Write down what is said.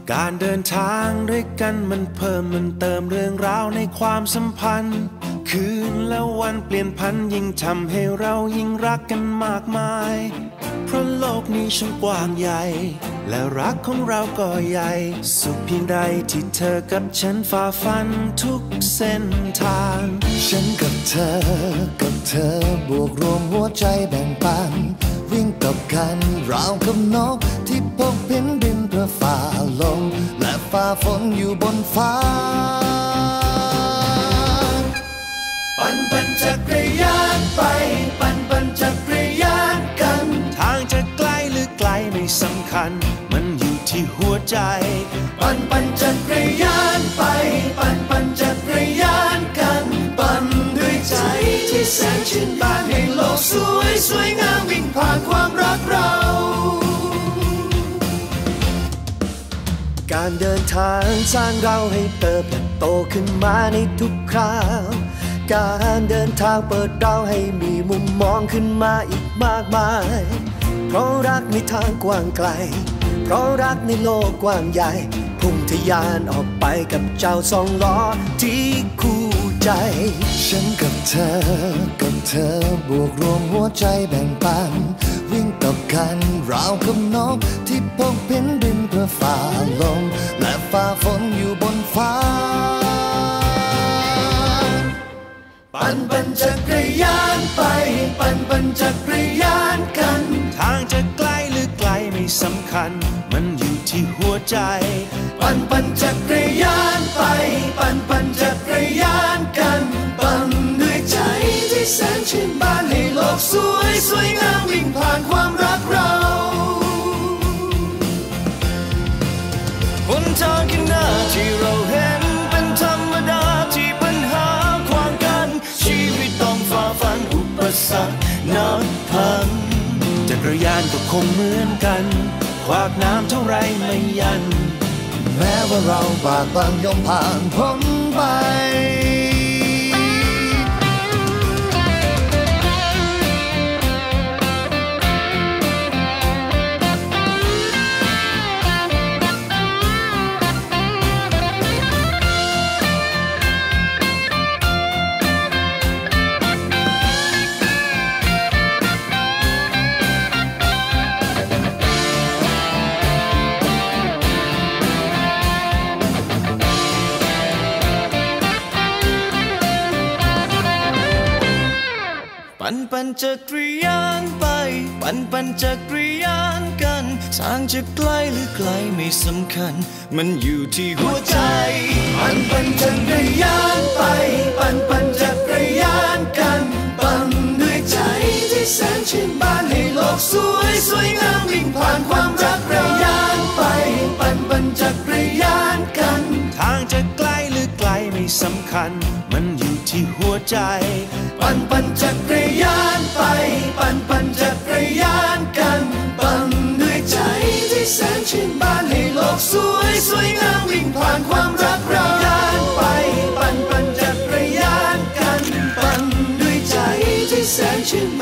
การเดินทางด้วยกันมันเพิ่มมันเติมเรื่องราวในความสัมพันธ์คืนและวันเปลี่ยนพันยิ่งทำให้เรายิ่งรักกันมากมายเพราะโลกนี้ช่างกว้างใหญ่และรักของเราก็ใหญ่สุขเพียงใดที่เธอกับฉันฝ่าฟันทุกเส้นทางฉันกับเธอบวกรวมหัวใจแบ่งปันวิ่งกับกันราวกับนกที่พบเห็นบินเพื่อฝ่าลมและฝ่าฝนอยู่บนฟ้าปั่นจักรยานไปปั่นจักรยานกันทางจะไกลหรือไกลไม่สำคัญมันอยู่ที่หัวใจปั่นจักรยานไปปั่นจักรยานกันปั่นด้วยใจที่แสนชื่นบานให้โลกสวยงามวิ่งผ่านความรักเราการเดินทางสร้างเราให้เติบโตขึ้นมาในทุกคราวการเดินทางเปิดเราให้มีมุมมองขึ้นมาอีกมากมายเพราะรักในทางกว้างไกลเพราะรักในโลกกว้างใหญ่พุ่งทะยานออกไปกับเจ้าสองล้อที่คู่ใจฉันกับเธอบวกรวมหัวใจแบ่งปันวิ่งกับกันราวกับนกที่พบเห็นบินเพื่อฝ่าลมและฝ่าฝนอยู่บนฟ้าปั่นจักรยานไปปั่นจักรยานกันทางจะไกลหรือไกลไม่สำคัญมันอยู่ที่หัวใจปั่นจักรยานไปปั่นจักรยานกันปั่นด้วยใจที่แสนชื่นบานให้โลกสวยงามวิ่งผ่านความรักเราหนทางข้างหน้าที่เราเห็นเป็นธรรมดาที่ปัญหาขวางกันชีวิตต้องฝ่าฟันอุปสรรคนับพันจักรยานก็คงเหมือนกันขวากน้ำเท่าไรไม่ยันแม้ว่าเราบากบั่นย่อมผ่านพ้นไปปั่นจักรยานไปปั่นจักรยานกันทางจะไกลหรือไกลไม่สำคัญมันอยู่ที่หัวใจปั่นจักรยานไปปั่นจักรยานกันปั่นด้วยใจที่แสนชื่นบานให้โลกสวยงามวิ่งผ่านความรักเรายานไปปั่นจักรยานกันทางจะไกลหรือไกลไม่สำคัญมันอยู่ที่หัวใจปั่นจักรยานไปปั่นจักรยานกันปั่นด้วยใจที่แสนชื่นบานให้โลกสวยงามวิ่งผ่านความรักเรายานไปปั่นจักรยานกันปั่นด้วยใจที่แสนชื่น